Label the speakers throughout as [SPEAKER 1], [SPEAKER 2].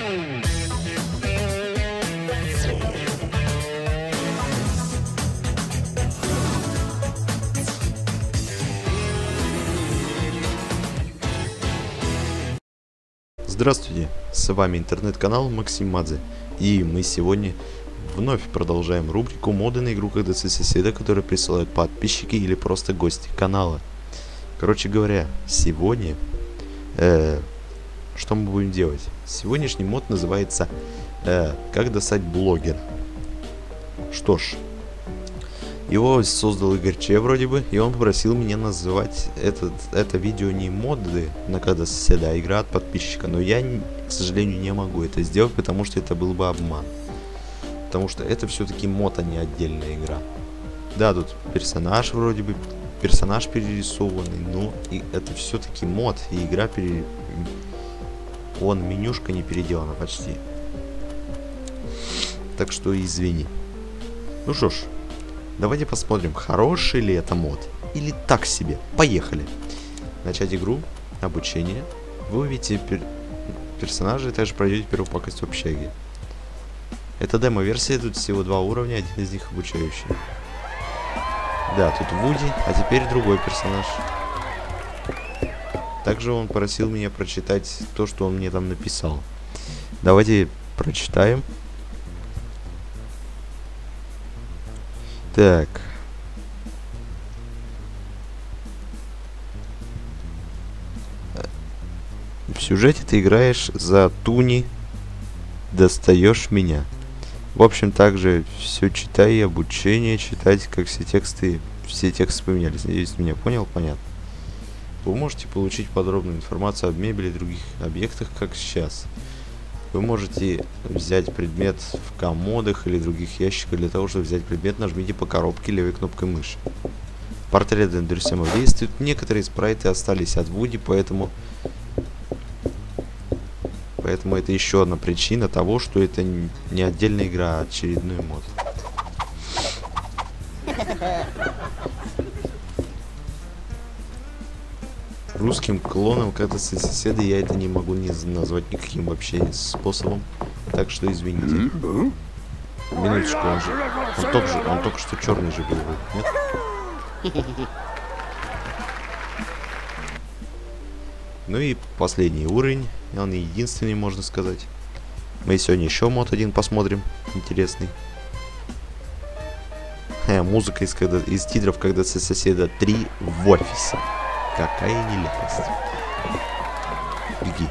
[SPEAKER 1] Здравствуйте, с вами интернет-канал Максим Мадзе, и мы сегодня вновь продолжаем рубрику моды на игру «Как достать соседа», которые присылают подписчики или просто гости канала. Короче говоря, сегодня, что мы будем делать? Сегодняшний мод называется «Как достать блогера». Что ж, его создал Игорь Че вроде бы, и он попросил меня называть это видео не моды на «Как достать соседа», а игра от подписчика. Но я, к сожалению, не могу это сделать, потому что это был бы обман. Потому что это все-таки мод, а не отдельная игра. Да, тут персонаж вроде бы, персонаж перерисованный, но и это все-таки мод, и игра Вон, менюшка не переделана почти. Так что извини. Ну что ж, давайте посмотрим, хороший ли это мод или так себе. Поехали. Начать игру, обучение. Вы увидите персонажей, и также пройдете первую пакость в общаге. Это демо-версия, тут всего 2 уровня, один из них обучающий. Да, тут Вуди, а теперь другой персонаж. Также он просил меня прочитать то, что он мне там написал. Давайте прочитаем. Так. В сюжете ты играешь за Туни, достаешь меня. В общем, также все читай, обучение читать, как все тексты поменялись. Надеюсь, меня понял, понятно. Вы можете получить подробную информацию об мебели и других объектах, как сейчас. Вы можете взять предмет в комодах или других ящиках. Для того, чтобы взять предмет, нажмите по коробке левой кнопкой мыши. Портрет Эндерсема действует. Некоторые спрайты остались от Вуди, поэтому это еще одна причина того, что это не отдельная игра, а очередной мод. Русским клоном «Как достать соседа» я это не могу назвать никаким вообще способом, так что извините. Минуточку, он только что черный же был, нет? Ну и последний уровень, он единственный, можно сказать. Мы сегодня еще мод один посмотрим, интересный. Музыка из титров «Как достать соседа 3» в офисе. Какая нелепость. Беги.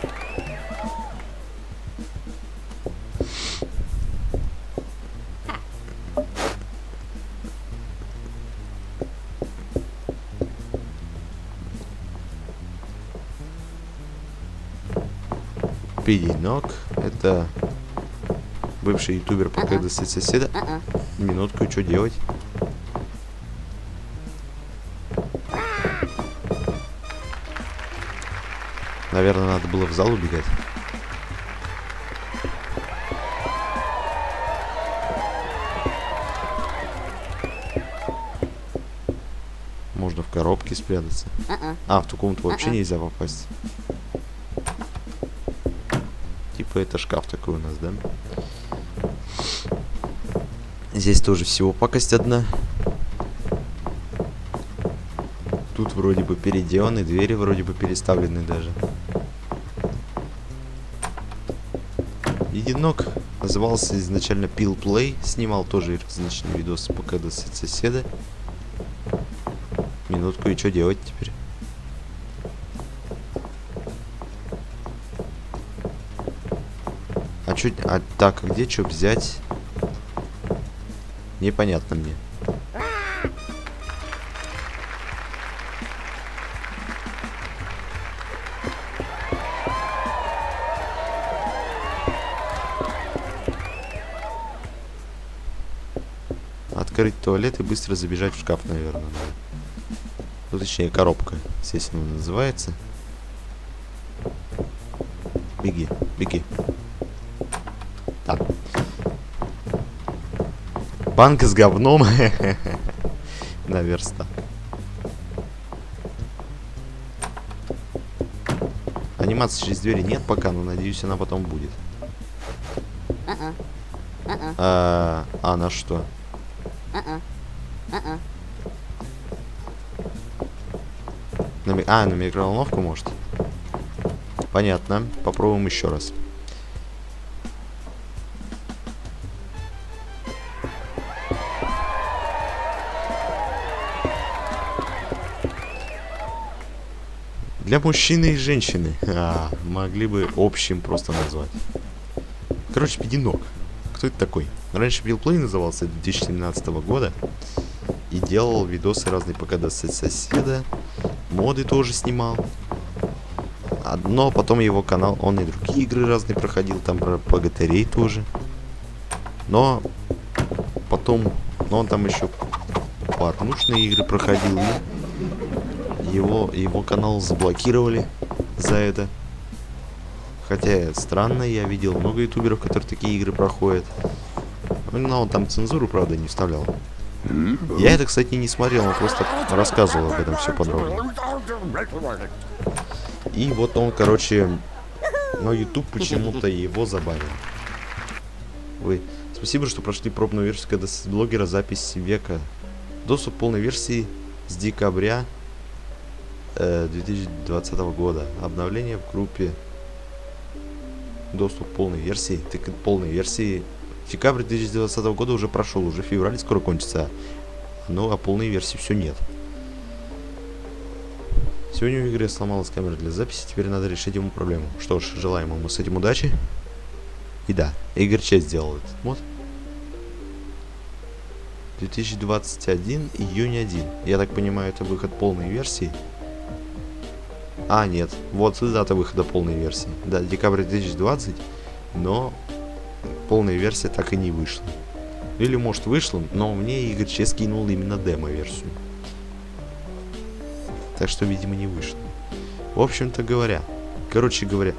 [SPEAKER 1] Пидинок. Это бывший ютубер по «Как достать соседа». Минутку, что делать? Наверное, надо было в зал убегать. Можно в коробке спрятаться. В ту комнату вообще нельзя попасть. Типа это шкаф такой у нас, да? Здесь тоже всего пакость одна. Тут вроде бы переделаны, двери вроде бы переставлены даже. Единок назывался изначально Pil Play, снимал тоже различные видосы по «Как достать соседа». Минутку, и что делать теперь? Так, где что взять? Непонятно мне. Открыть туалет и быстро забежать в шкаф, наверное. Ну, точнее, коробка, естественно, называется. Беги, беги. Так. Банка с говном. На верстак. Анимации через двери нет пока, но надеюсь, она потом будет. А на что? На микроволновку может? Понятно. Попробуем еще раз. Для мужчины и женщины. Могли бы общим просто назвать. Короче, пидинок. Кто это такой? Раньше Pillplay назывался 2017 года. И делал видосы разные пока до соседа. Моды тоже снимал. Но потом его канал, он и другие игры разные проходил. Там про богатырей тоже. Но потом, он там еще порнушные игры проходил. И его канал заблокировали за это. Хотя странно, я видел много ютуберов, которые такие игры проходят. Но он там цензуру, правда, не вставлял. Я это, кстати, не смотрел, он просто рассказывал об этом все подробно. И вот он, короче, но YouTube почему-то его забанил. Спасибо, что прошли пробную версию когда с блогера запись века. Доступ к полной версии с декабря 2020 года. Обновление в группе. Доступ к полной версии. Так полной версии. Декабрь 2020 года уже прошел, уже февраль скоро кончится. Но а полной версии все нет. Сегодня в игре сломалась камера для записи, теперь надо решить ему проблему. Что ж, желаем ему с этим удачи. И да, Игорь Че сделал этот мод. 2021, июнь 1. Я так понимаю, это выход полной версии. А, нет. Вот дата выхода полной версии. Да, декабрь 2020, но полная версия так и не вышла. Или, может, вышла, но мне Игорь Че скинул именно демо-версию. Так что, видимо, не вышло. В общем-то говоря. Короче говоря.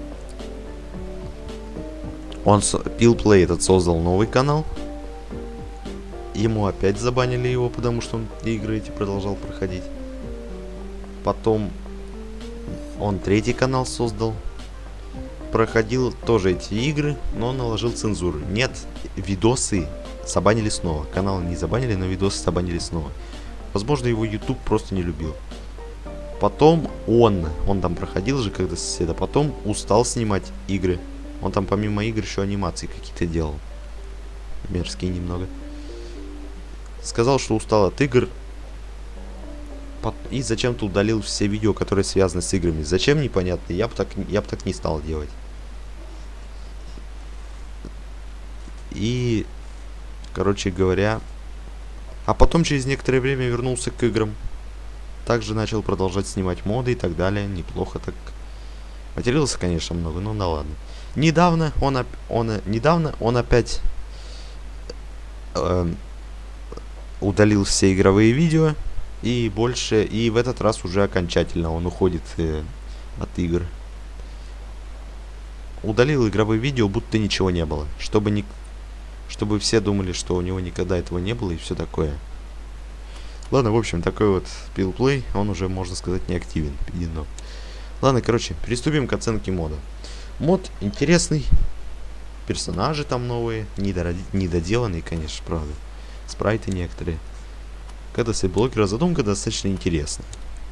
[SPEAKER 1] Pillplay этот создал новый канал. Ему опять забанили его, потому что он игры эти продолжал проходить. Потом он третий канал создал. Проходил тоже эти игры, но наложил цензуру. Нет, видосы забанили снова. Канал не забанили, но видосы забанили снова. Возможно, его YouTube просто не любил. Потом он там проходил же когда соседа. Потом устал снимать игры. Он там помимо игр еще анимации какие-то делал. Мерзкие немного. Сказал, что устал от игр. И зачем-то удалил все видео, которые связаны с играми. Зачем, непонятно. Я бы так не стал делать. И, короче говоря... А потом через некоторое время вернулся к играм. Также начал продолжать снимать моды и так далее. Неплохо так. Матерился, конечно, много, но да ладно. Недавно он опять удалил все игровые видео. И в этот раз уже окончательно он уходит от игр. Удалил игровые видео, будто ничего не было. Чтобы все думали, что у него никогда этого не было и все такое. Ладно, в общем, такой вот Pillplay, он уже, можно сказать, не активен. Ладно, короче, приступим к оценке мода. Мод интересный. Персонажи там новые. Недоделанные, конечно, правда. Спрайты некоторые. Когда с блогера задумка достаточно интересная.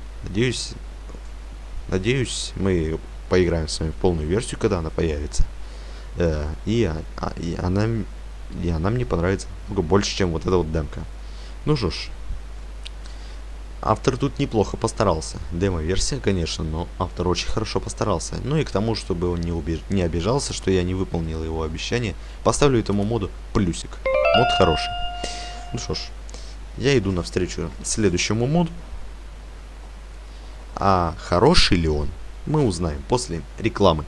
[SPEAKER 1] Надеюсь, мы поиграем с вами в полную версию, когда она появится. И она мне понравится много больше, чем вот эта вот демка. Ну что ж. Автор тут неплохо постарался. Демо-версия, конечно, но автор очень хорошо постарался. Ну и к тому, чтобы он не обижался, что я не выполнил его обещание, поставлю этому моду плюсик. Мод хороший. Ну что ж, я иду навстречу следующему моду. А хороший ли он, мы узнаем после рекламы.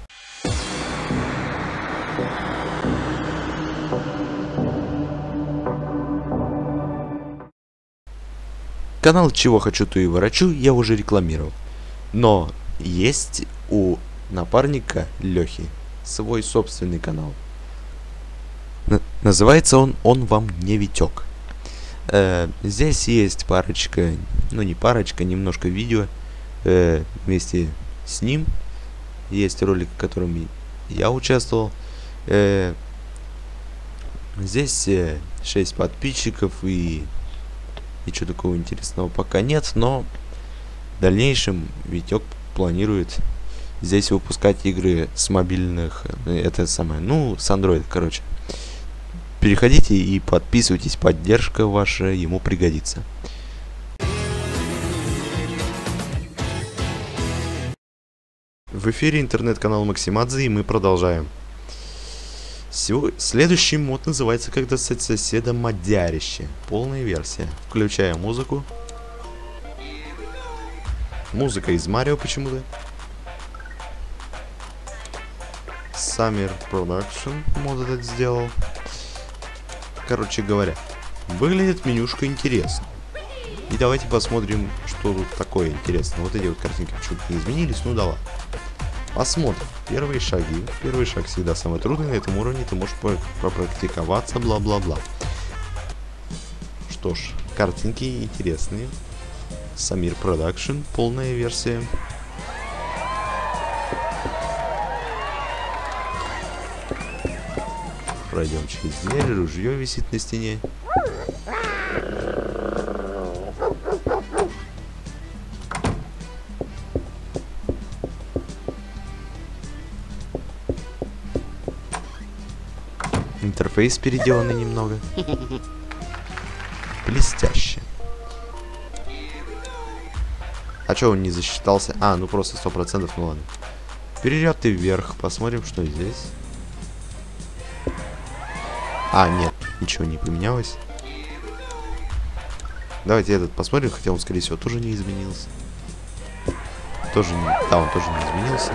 [SPEAKER 1] Канал «Чего хочу, то и ворочу» я уже рекламировал. Но есть у напарника Лехи свой собственный канал. Называется он вам не Витек. Здесь есть парочка, ну не парочка, немножко видео вместе с ним. Есть ролик, в котором я участвовал. Здесь 6 подписчиков и ничего такого интересного пока нет, но в дальнейшем Витек планирует здесь выпускать игры с мобильных, это самое, ну, с Android, короче. Переходите и подписывайтесь, поддержка ваша ему пригодится. В эфире интернет-канал Максимадзе, и мы продолжаем. Следующий мод называется «Как достать соседа модярище». Полная версия. Включаем музыку. Музыка из Марио почему-то. Summer Production мод этот сделал. Короче говоря, выглядит менюшка интересно. И давайте посмотрим, что тут такое интересное. Вот эти вот картинки почему-то не изменились, ну да ладно. Посмотрим. Первые шаги. Первый шаг всегда самый трудный на этом уровне. Ты можешь попрактиковаться, бла-бла-бла. Что ж, картинки интересные. Summer Production, полная версия. Пройдем через дверь, ружье висит на стене. Интерфейс переделанный немного. Блестяще. А чё он не засчитался? А, ну просто 100%, ну ладно. Перейдет и вверх, посмотрим, что здесь. А, нет, ничего не поменялось. Давайте этот посмотрим, хотя он, скорее всего, тоже не изменился. Тоже не... Да, он тоже не изменился.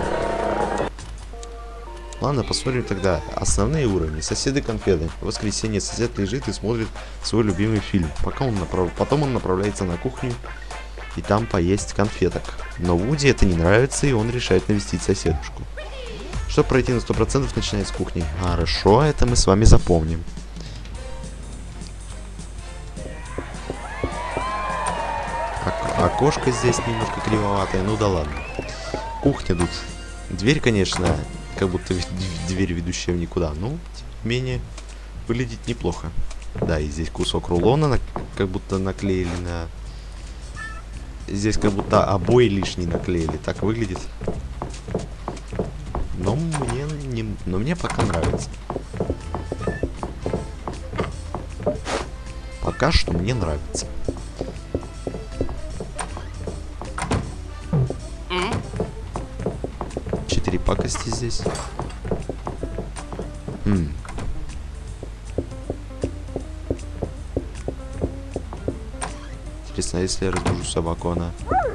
[SPEAKER 1] Ладно, посмотрим тогда основные уровни. Соседы-конфеты. В воскресенье сосед лежит и смотрит свой любимый фильм. Потом он направляется на кухню и там поесть конфеток. Но Вуди это не нравится, и он решает навестить соседушку. Чтобы пройти на 100%, начинает с кухни. Хорошо, это мы с вами запомним. Окошко здесь немножко кривоватое, ну да ладно. Кухня тут. Дверь, конечно, как будто дверь, ведущая в никуда. Ну, тем не менее, выглядит неплохо. Да, и здесь кусок рулона, как будто наклеили на... Здесь как будто обои лишние наклеили. Так выглядит. Но мне пока нравится. Пока что мне нравится. Четыре пакости здесь. Интересно, если я разбужу собаку, она...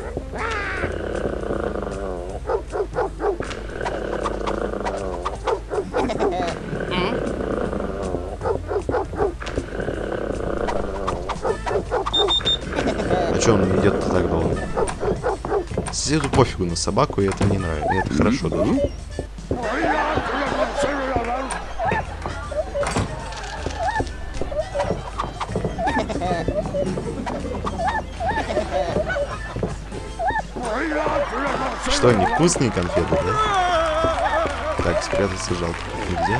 [SPEAKER 1] А чё он идет-то так долго? Соседу пофигу на собаку, и это не нравится. И это хорошо даже. Что, невкусные конфеты, да? Так, спрятаться жалко. Нигде.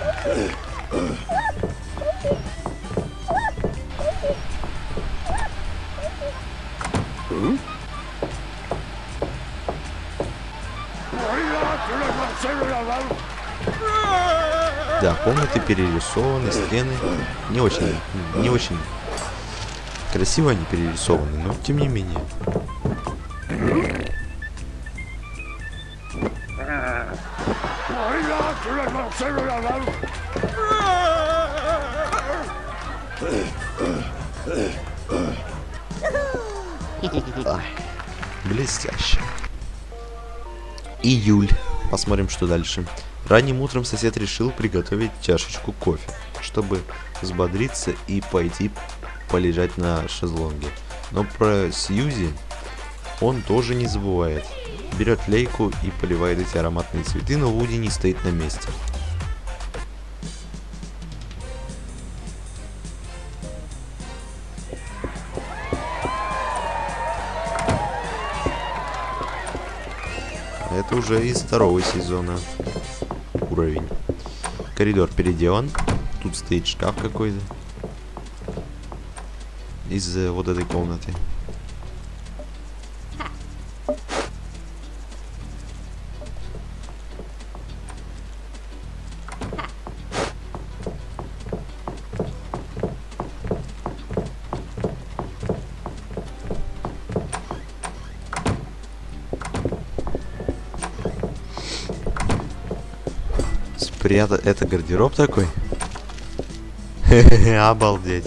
[SPEAKER 1] Да, комнаты перерисованы, стены не очень красиво они перерисованы, но тем не менее. Ай, блестяще. Июль. Посмотрим, что дальше. Ранним утром сосед решил приготовить чашечку кофе, чтобы взбодриться и пойти полежать на шезлонге. Но про Сьюзи он тоже не забывает. Берет лейку и поливает эти ароматные цветы, но Вуди не стоит на месте. Это уже из второго сезона уровень. коридор переделан. Тут стоит шкаф какой-то. Из вот этой комнаты. Спрятать. Это гардероб такой? Хе-хе-хе, обалдеть.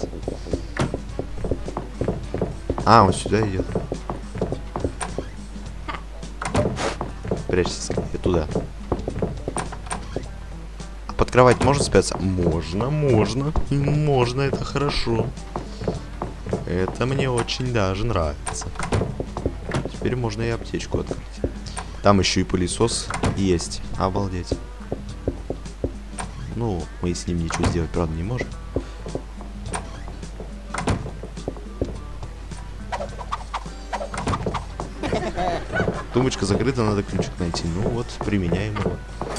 [SPEAKER 1] А, он сюда идет. Прячься скорее туда. А под кровать можно спрятаться? Можно, можно. Можно, это хорошо. Это мне очень даже нравится. Теперь можно и аптечку открыть. Там еще и пылесос есть. Обалдеть. Ну, мы с ним ничего сделать, правда, не можем. Тумбочка закрыта, надо ключик найти. Ну вот, применяем его.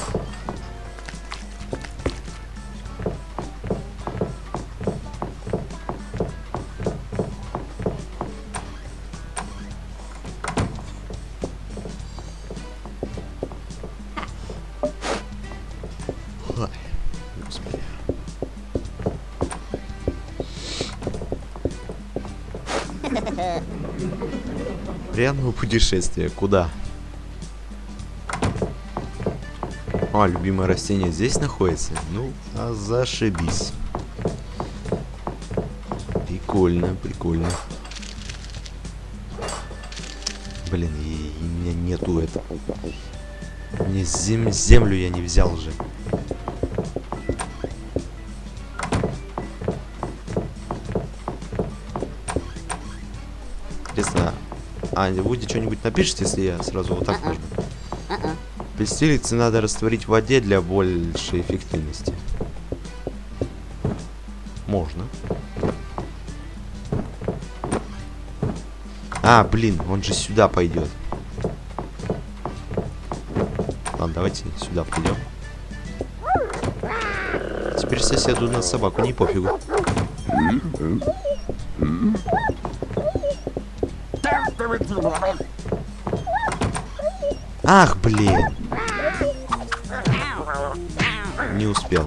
[SPEAKER 1] Ой, господи. Приятного путешествия. Куда? А, любимое растение здесь находится? Ну, а зашибись. Прикольно, прикольно. Блин, и у меня нету этого. Мне землю я не взял же. Интересно, а вы что-нибудь напишите, если я сразу вот так нажму? Пестилицы надо растворить в воде для большей эффективности. Можно. А, блин, он же сюда пойдет. Ладно, давайте сюда пойдем. Теперь соседу на собаку не пофигу. Ах, блин. Не успел.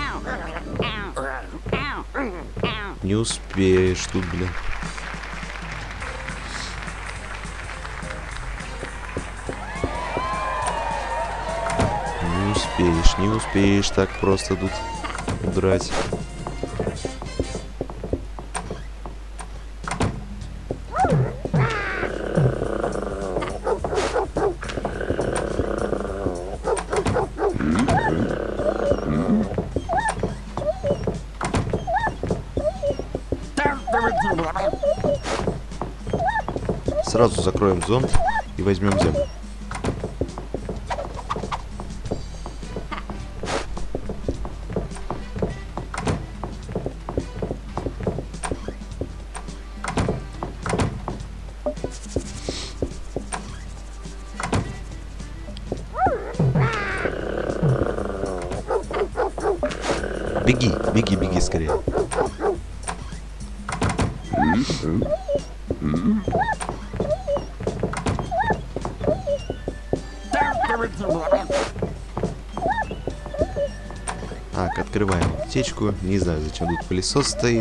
[SPEAKER 1] Не успеешь тут, блин. Не успеешь так просто тут удрать. Сразу закроем зонт и возьмем землю. Беги, беги, беги скорее. Так, открываем аптечку. Не знаю, зачем тут пылесос стоит.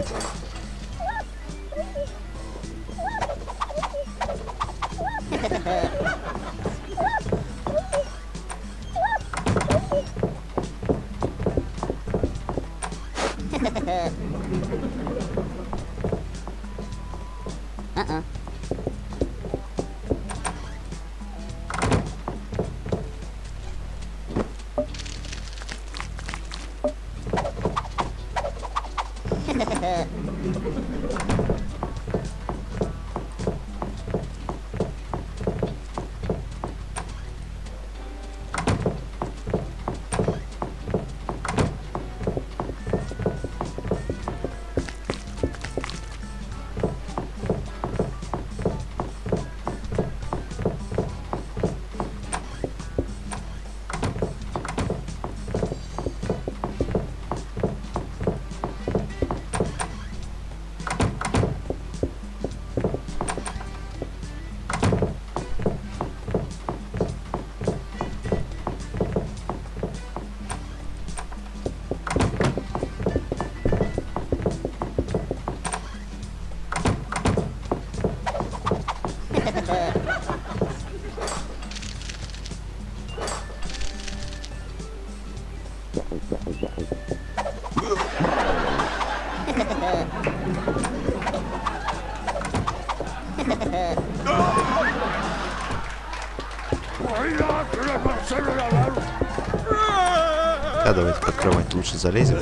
[SPEAKER 1] Да, давайте под кровать лучше залезем.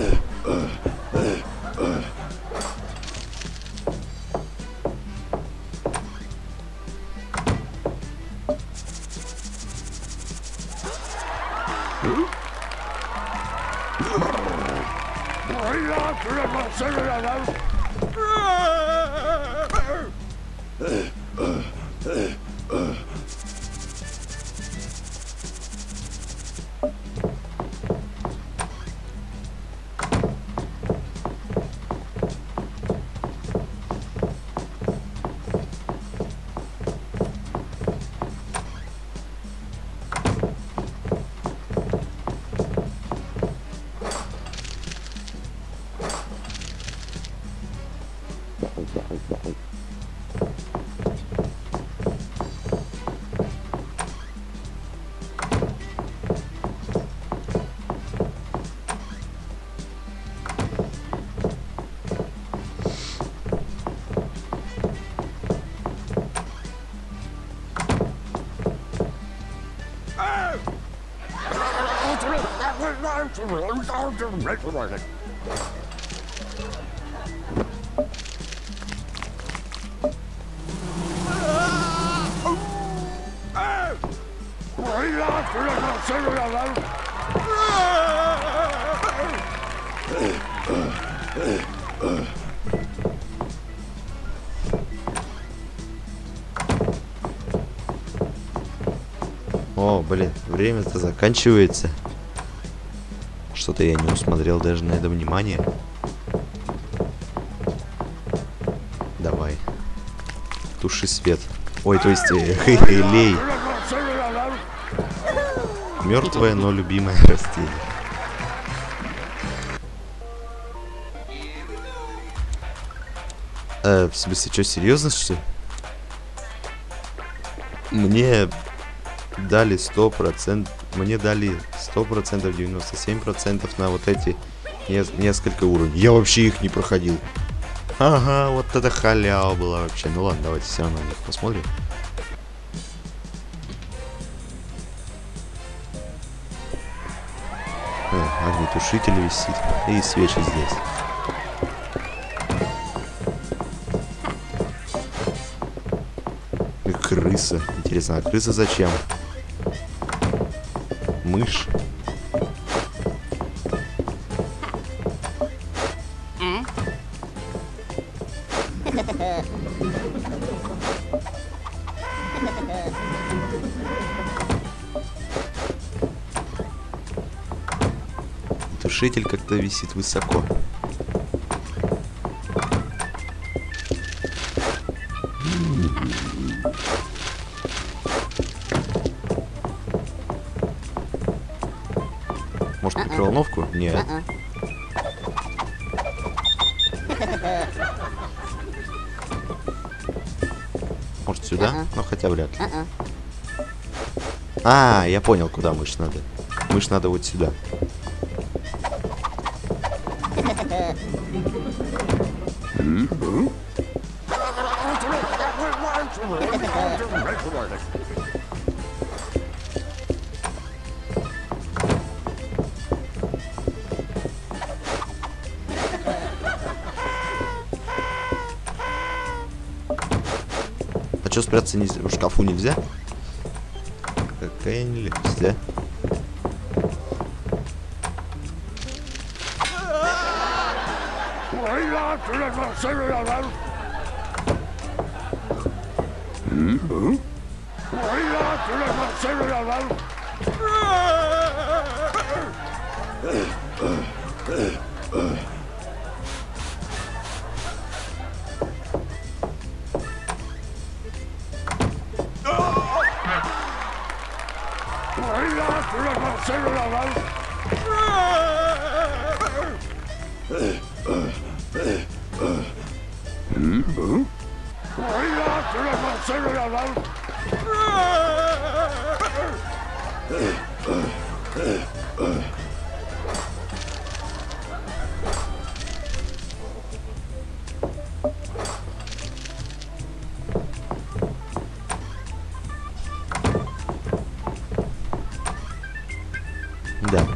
[SPEAKER 1] О, блин, время-то заканчивается. Что-то я не усмотрел даже на это внимание. Давай. Туши свет. Ой, то есть, лей. Мертвое, но любимое растение. В смысле, что, серьезно, что ли? Мне дали 100%, мне дали 100%, 97% на вот эти несколько уровней. Я вообще их не проходил. Ага, вот это халява была вообще. Ну ладно, давайте все равно на них посмотрим. Огнетушитель висит. И свечи здесь. И крыса. Интересно, а крыса зачем? Мышь. Тушитель как-то висит высоко. Может, микроволновку? Нет. Может, сюда? Ну, хотя вряд ли. А, я понял, куда мышь надо. Мышь надо вот сюда. А что, спрятаться в шкафу нельзя? Какая нелепость, да?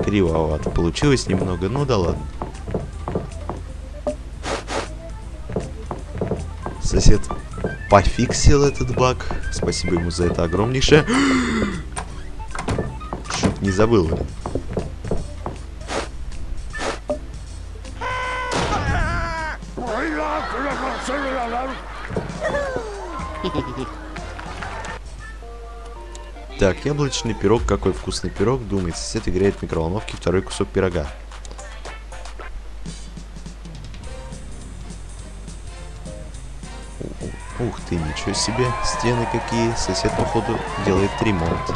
[SPEAKER 1] кривовато получилось немного, ну да ладно. Сосед пофиксил этот баг. Спасибо ему за это огромнейшее. Чуть не забыл. Так, яблочный пирог, какой вкусный пирог, думает сосед, играет в микроволновке второй кусок пирога. Ух ты, ничего себе, стены какие, сосед походу делает ремонт.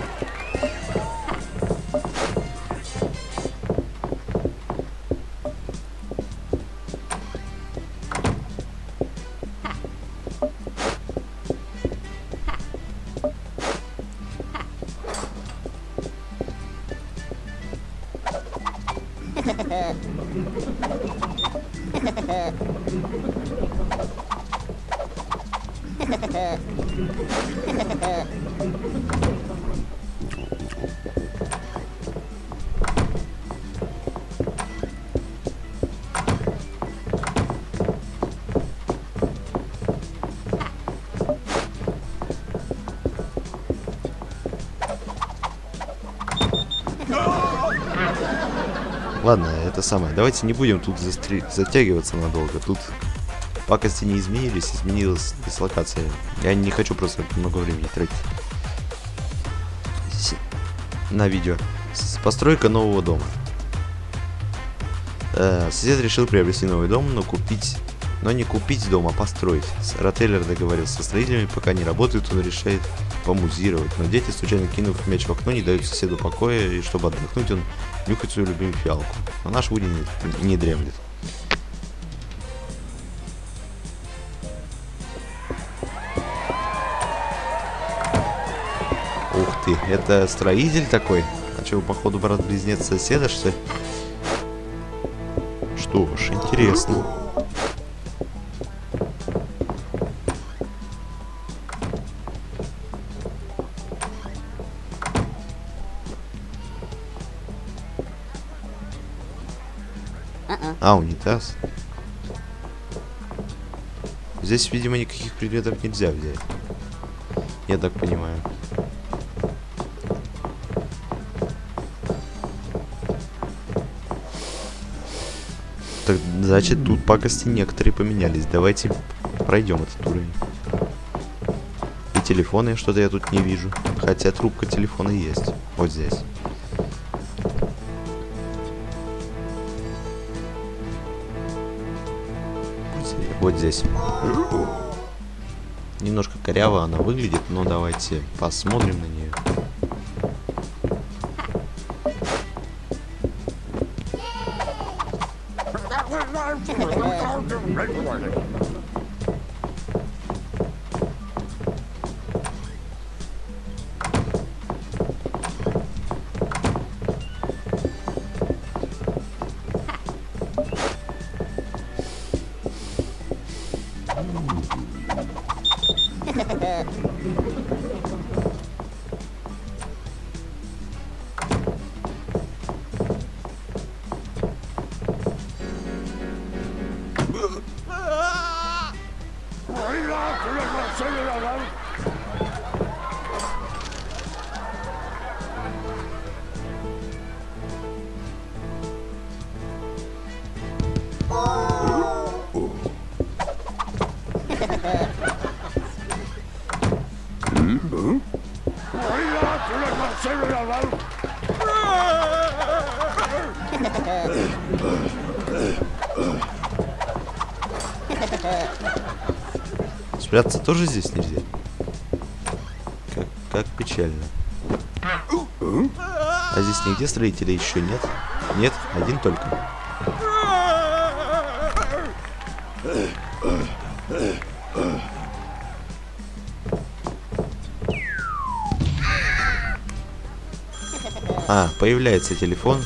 [SPEAKER 1] Ладно, это самое. Давайте не будем тут затягиваться надолго. Тут пакости не изменились, изменилась дислокация. Я не хочу просто много времени тратить на видео. Постройка нового дома. Сосед решил приобрести новый дом, но не купить дом, а построить. Ротейлер договорился со строителями, пока не работают, он решает помузировать. Но дети, случайно кинув мяч в окно, не дают соседу покоя, и чтобы отдохнуть, он нюхает свою любимую фиалку. А наш Вуди не дремлет. Ух ты, это строитель такой? А что, походу, брат-близнец соседа, что ли? Что ж, интересно. А, унитаз. Здесь, видимо, никаких предметов нельзя взять. Я так понимаю. Так, значит, тут пакости некоторые поменялись. Давайте пройдем этот уровень. И телефоны что-то я тут не вижу. Хотя трубка телефона есть. Вот здесь. Вот здесь. Немножко коряво она выглядит, но давайте посмотрим на нее. Спрятаться тоже здесь нельзя. Как печально. А здесь нигде строителей еще нет? Нет, один только. А, появляется телефон.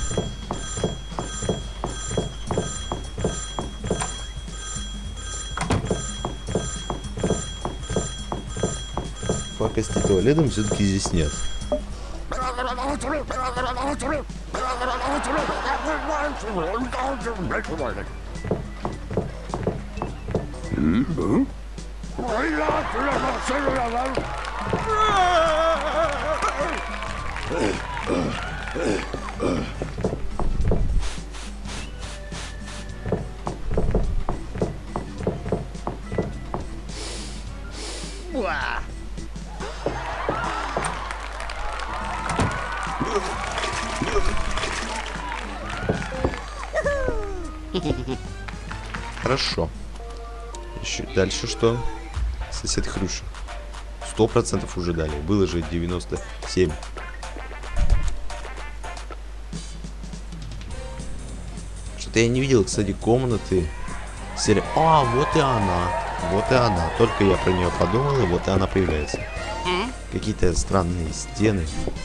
[SPEAKER 1] Пакости туалетом все-таки здесь нет. Хорошо. Еще дальше что? Сосед Хрюша. 100% уже дали. Было же 97. Что-то я не видел, кстати, комнаты. Серия. А, вот и она. Вот и она. Только я про нее подумал, и вот и она появляется. Какие-то странные стены.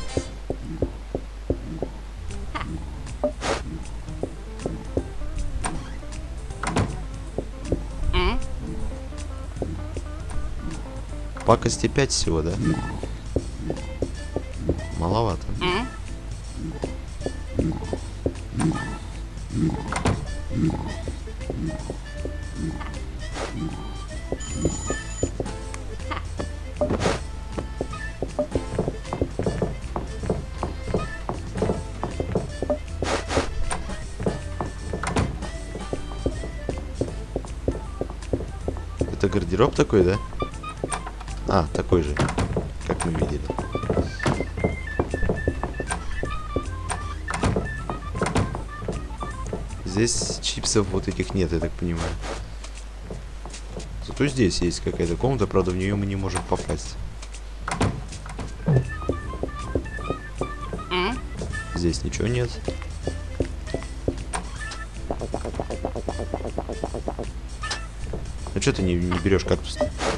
[SPEAKER 1] Пакости 5 всего, да? Маловато. Это гардероб такой, да? А, такой же, как мы видели. Здесь чипсов вот этих нет, я так понимаю. Зато здесь есть какая-то комната, правда, в нее мы не можем попасть. Здесь ничего нет. Ну что ты не берешь кактус?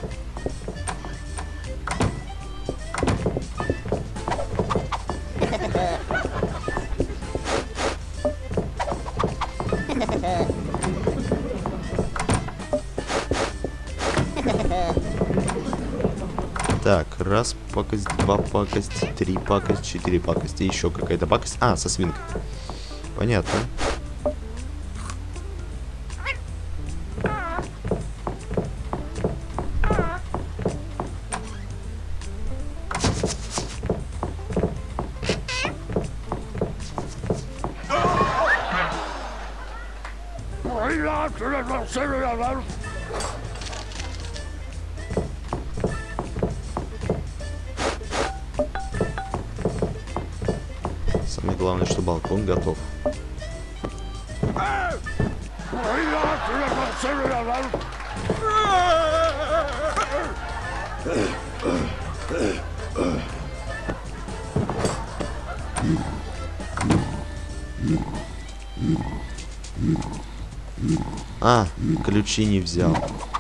[SPEAKER 1] Так, раз пакость, два пакость, три пакость, четыре пакости, еще какая-то пакость. А, со свинкой. Понятно. Самое главное, что балкон готов. А, ключи не взял.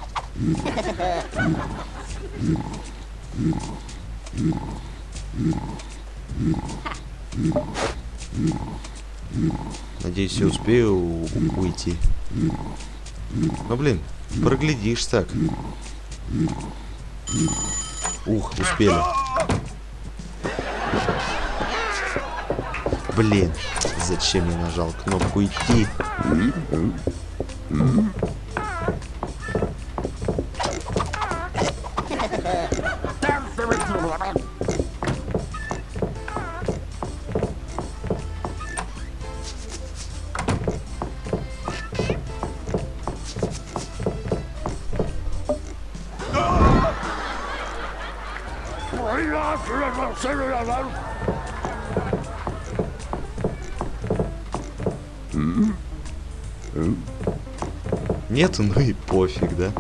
[SPEAKER 1] Надеюсь, я успею уйти. Ну, блин, проглядишь так. Ух, успели. Блин, зачем я нажал кнопку идти? Нету, ну и пофиг, да?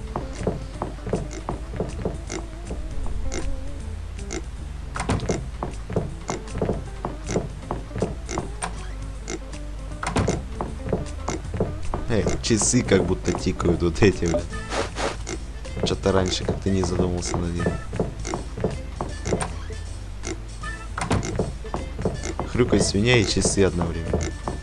[SPEAKER 1] Часы как будто тикают вот эти, блин. Что-то раньше как-то не задумался над ним. Хрюкает свинья и часы одновременно.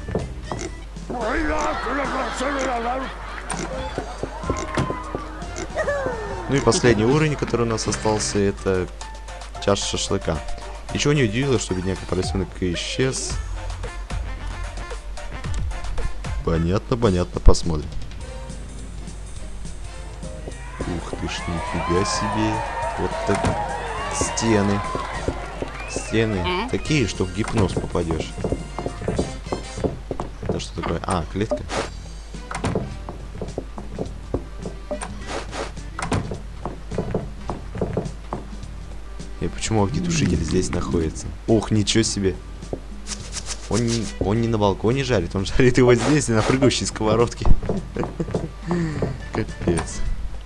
[SPEAKER 1] Ну и последний уровень, который у нас остался, это чаша шашлыка. Ничего не удивило, что бедняга поросенок исчез. Понятно, понятно, посмотрим. Ух ты ж, нифига себе. Вот так. Стены. Стены такие, что в гипноз попадешь. Это что такое? А, клетка. И почему огнетушитель здесь находится? Ох, ничего себе. Он не на балконе жарит, он жарит его здесь, на прыгающей сковородке. Капец.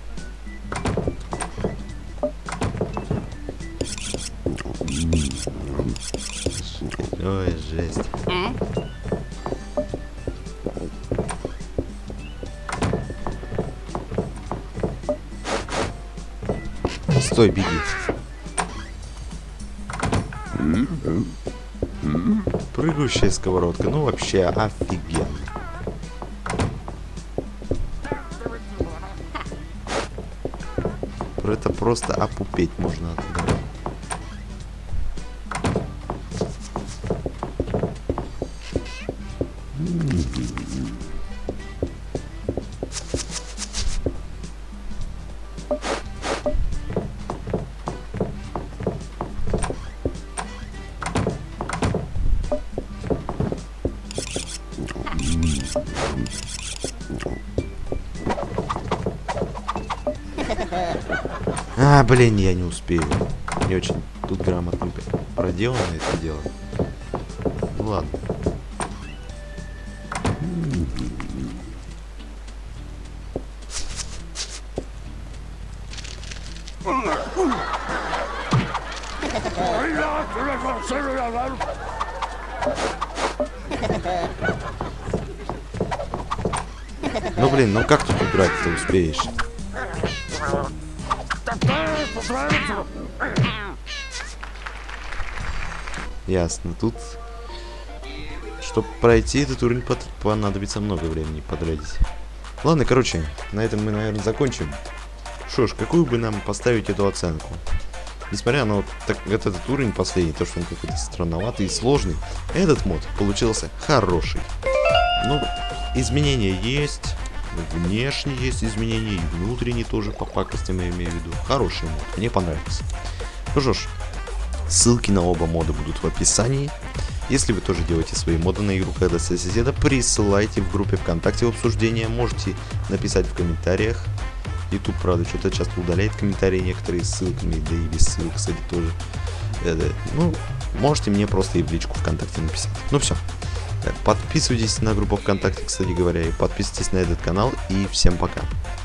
[SPEAKER 1] Ой, жесть. Стой, беги. Прыгающая сковородка, ну вообще офигенно. Это просто опупеть можно оттуда. А, блин, я не успею. Не очень тут грамотно проделано это дело. Ну ладно. Ну блин, ну как тут играть ты успеешь? Ясно, тут, чтобы пройти этот уровень, понадобится много времени потратить. Ладно, короче, на этом мы, наверное, закончим. Что ж, какую бы нам поставить эту оценку? Несмотря на вот этот уровень последний, то, что он какой-то странноватый и сложный, этот мод получился хороший. Ну, изменения есть, внешне есть изменения, и внутренние тоже по пакостям, я имею в виду. Хороший мод, мне понравился. Ну что ж, ссылки на оба мода будут в описании. Если вы тоже делаете свои моды на игру «Когда соседа», присылайте в группе ВКонтакте в обсуждение, можете написать в комментариях. YouTube, правда, что-то часто удаляет комментарии некоторые с ссылками, да и без ссылок, кстати, тоже. Ну, можете мне просто и в личку ВКонтакте написать. Ну все. Подписывайтесь на группу ВКонтакте, кстати говоря, и подписывайтесь на этот канал. И всем пока.